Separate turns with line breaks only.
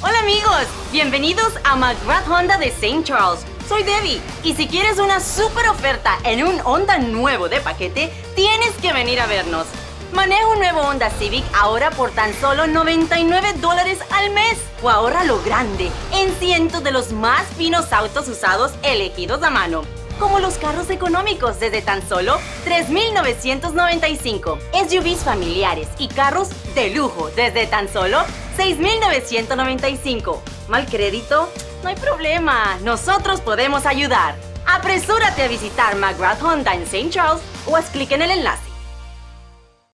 Hola amigos, bienvenidos a McGrath Honda de St. Charles. Soy Debbie y si quieres una super oferta en un Honda nuevo de paquete, tienes que venir a vernos. Maneja un nuevo Honda Civic ahora por tan solo $99 al mes o ahorra lo grande en cientos de los más finos autos usados elegidos a mano, como los carros económicos desde tan solo $3,995, SUVs familiares y carros de lujo desde tan solo $6,995. ¿Mal crédito? No hay problema, nosotros podemos ayudar. Apresúrate a visitar McGrath Honda en St. Charles o haz clic en el enlace.